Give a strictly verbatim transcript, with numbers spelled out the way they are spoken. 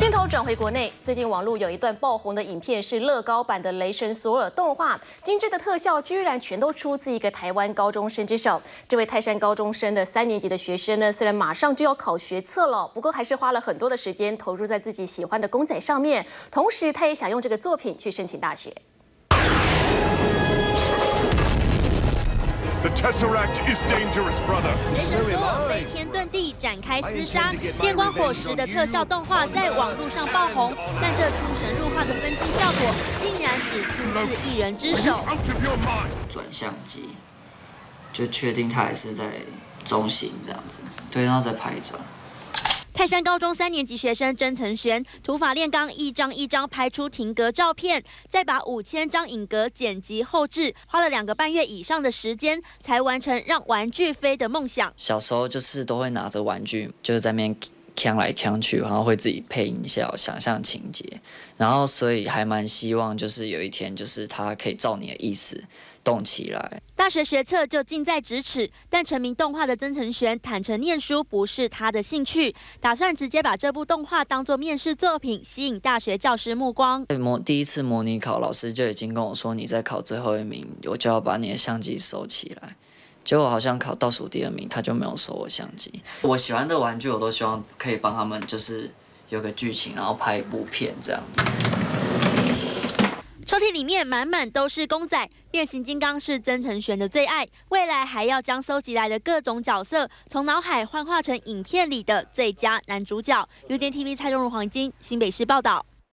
镜头转回国内，最近网络有一段爆红的影片是乐高版的《雷神索尔》动画，精致的特效居然全都出自一个台湾高中生之手。这位泰山高中生的三年级的学生呢，虽然马上就要考学测了，不过还是花了很多的时间投入在自己喜欢的公仔上面，同时他也想用这个作品去申请大学。 The Tesseract is dangerous, brother. 雷神索尔飞天遁地展开厮杀，电光火石的特效动画在网络上爆红，但这出神入化的分镜效果竟然只出自一人之手。 转相机，就确定他还是在中型这样子，对，然后再拍照。 泰山高中三年级学生曾承璇土法炼钢，一张一张拍出停格照片，再把五千张影格剪辑后制，花了两个半月以上的时间，才完成让玩具飞的梦想。 小时候就是都会拿着玩具，就是在那边锵来锵去，然后会自己配音效、想象情节，然后所以还蛮希望就是有一天就是它可以照你的意思动起来。 大学学测就近在咫尺，但成名动画的曾承璇坦诚念书不是他的兴趣，打算直接把这部动画当作面试作品，吸引大学教师目光。 模第一次模拟考，老师就已经跟我说，你在考最后一名，我就要把你的相机收起来。结果好像考倒数第二名，他就没有收我相机。我喜欢的玩具，我都希望可以帮他们，就是有个剧情，然后拍一部片这样子。 抽屉里面满满都是公仔，变形金刚是曾承璇的最爱。未来还要将搜集来的各种角色，从脑海幻化成影片里的最佳男主角。U D N T V 蔡中如、黄金新北市报道。